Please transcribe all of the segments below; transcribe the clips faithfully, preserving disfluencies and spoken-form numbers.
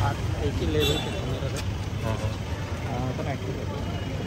एक ही लेवल पे था मेरा था। हाँ हाँ हाँ तो एक्टिव है।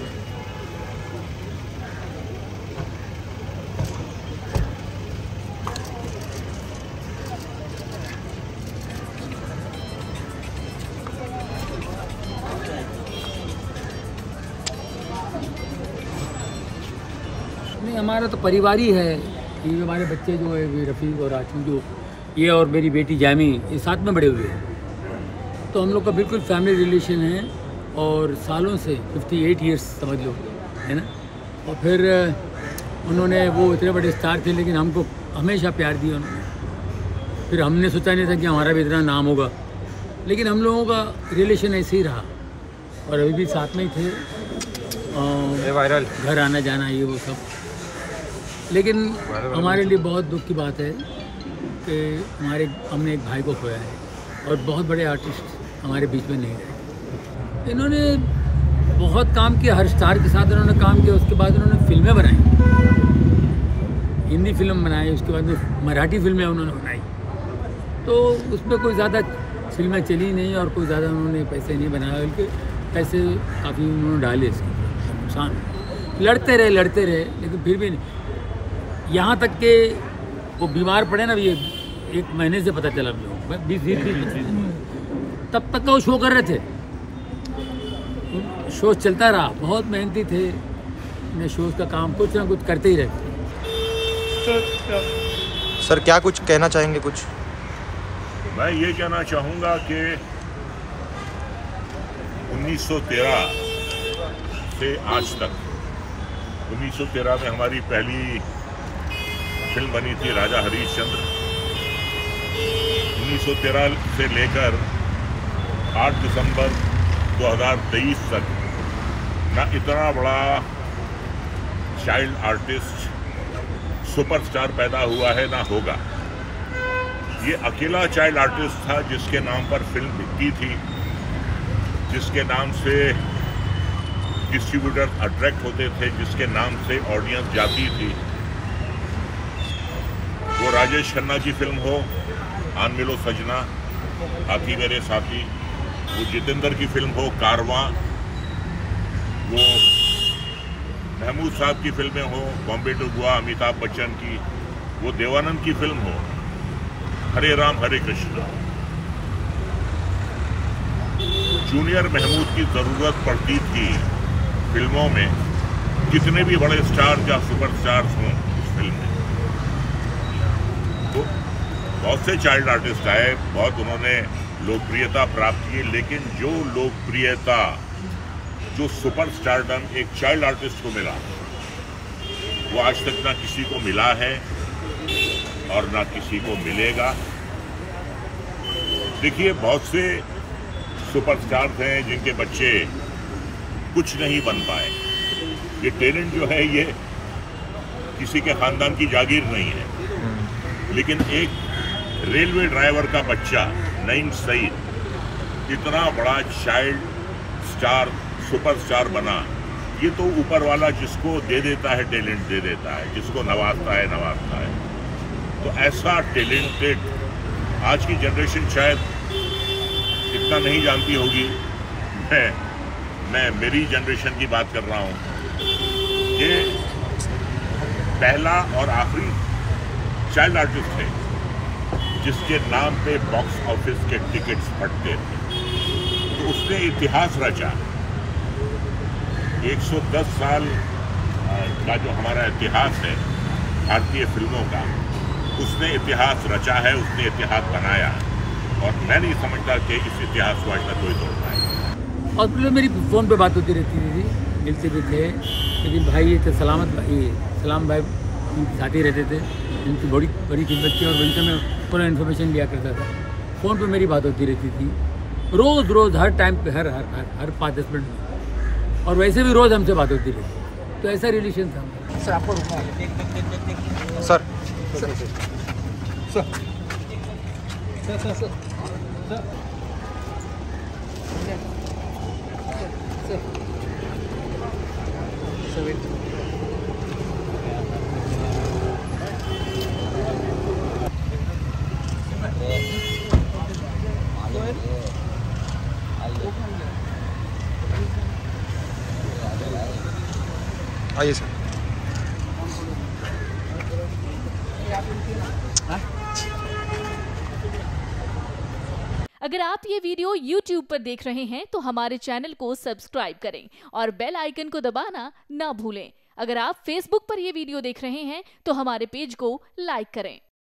नहीं, हमारा तो परिवार ही है। ये हमारे बच्चे जो है रफ़ीक और आचू, जो ये और मेरी बेटी जामी, ये साथ में बड़े हुए हैं। तो हम लोग का बिल्कुल फैमिली रिलेशन है और सालों से अट्ठावन इयर्स समझ लो, है ना। और फिर उन्होंने, वो इतने बड़े स्टार थे लेकिन हमको हमेशा प्यार दिया उन्होंने। फिर हमने सोचा नहीं था कि हमारा भी इतना नाम होगा, लेकिन हम लोगों का रिलेशन ऐसे ही रहा और अभी भी साथ में ही थे। ये वायरल घर आना जाना ये वो सब। लेकिन हमारे लिए बहुत दुख की बात है कि हमारे हमने एक भाई को खोया है और बहुत बड़े आर्टिस्ट हमारे बीच में नहीं रहे। इन्होंने बहुत काम किया, हर स्टार के साथ इन्होंने काम किया। उसके बाद इन्होंने फिल्में बनाई, हिंदी फिल्म बनाई, उसके बाद में मराठी फिल्में उन्होंने बनाई। तो उसमें कोई ज़्यादा फिल्में चली नहीं और कोई ज़्यादा उन्होंने पैसे नहीं बनाए, बल्कि पैसे काफ़ी उन्होंने डाले इसके नुकसान। लड़ते रहे लड़ते रहे लेकिन फिर भी नहीं। यहाँ तक के वो बीमार पड़े ना, ये एक महीने से पता चला मुझे, बीस बीस बीस तब तक का वो शो कर रहे थे, शो चलता रहा। बहुत मेहनती थे, ने शोज का काम कुछ ना कुछ करते ही रहते। सर क्या कुछ कहना चाहेंगे? कुछ मैं ये कहना चाहूँगा कि उन्नीस सौ तेरह से आज तक, उन्नीस सौ तेरह में हमारी पहली फिल्म बनी थी राजा हरीशचंद्र। उन्नीस सौ तेरह से लेकर आठ दिसंबर दो हज़ार तेईस तक ना इतना बड़ा चाइल्ड आर्टिस्ट सुपरस्टार पैदा हुआ है ना होगा। ये अकेला चाइल्ड आर्टिस्ट था जिसके नाम पर फिल्म बिकती थी, जिसके नाम से डिस्ट्रीब्यूटर अट्रैक्ट होते थे, जिसके नाम से ऑडियंस जाती थी। वो राजेश खन्ना की फिल्म हो आन मिलो सजना, हाथी मेरे साथी, वो जितेंद्र की फिल्म हो कारवां, वो महमूद साहब की फिल्में हो बॉम्बे टू गोवा अमिताभ बच्चन की, वो देवानंद की फिल्म हो हरे राम हरे कृष्णा। जूनियर महमूद की ज़रूरत पड़ती थी फिल्मों में, कितने भी बड़े स्टार या सुपरस्टार्स हों उस फिल्म में। तो बहुत से चाइल्ड आर्टिस्ट आए, बहुत उन्होंने लोकप्रियता प्राप्त की, लेकिन जो लोकप्रियता, जो सुपरस्टारडम एक चाइल्ड आर्टिस्ट को मिला, वो आज तक ना किसी को मिला है और ना किसी को मिलेगा। देखिए, बहुत से सुपरस्टार्स हैं जिनके बच्चे कुछ नहीं बन पाए। ये टैलेंट जो है ये किसी के खानदान की जागीर नहीं है, लेकिन एक रेलवे ड्राइवर का बच्चा नईम सईद इतना बड़ा चाइल्ड स्टार सुपरस्टार बना। ये तो ऊपर वाला जिसको दे देता है टैलेंट दे देता है, जिसको नवाजता है नवाजता है। तो ऐसा टैलेंटेड आज की जनरेशन शायद इतना नहीं जानती होगी। मैं मैं मेरी जनरेशन की बात कर रहा हूँ। ये पहला और आखिरी चाइल्ड आर्टिस्ट थे जिसके नाम पे बॉक्स ऑफिस के टिकट्स फटते थे। तो उसने इतिहास रचा। एक सौ दस साल का जो हमारा इतिहास है भारतीय फिल्मों का, उसने इतिहास रचा है, उसने इतिहास बनाया, और मैं नहीं समझता कि इस इतिहास को आज तक कोई तोड़ पाए। और पहले मेरी फ़ोन पे बात होती रहती थी, मिलते भी थे, लेकिन भाई ये थे सलामत भाई, सलाम भाई उनके साथ ही रहते थे। इनकी बड़ी बड़ी खिदमत थी और उनसे मैं पूरा इन्फॉर्मेशन लिया करता था। फ़ोन पे मेरी बात होती रहती थी रोज़ रोज़, हर टाइम पे, हर हर हर हर पाँच दस मिनट में, और वैसे भी रोज़ हमसे बात होती रहती। तो ऐसा रिलेशन था हमारा। सर आपको रुकना है। Sir sir sir sir sir आइए सर। अगर आप ये वीडियो YouTube पर देख रहे हैं तो हमारे चैनल को सब्सक्राइब करें और बेल आइकन को दबाना ना भूलें। अगर आप Facebook पर ये वीडियो देख रहे हैं तो हमारे पेज को लाइक करें।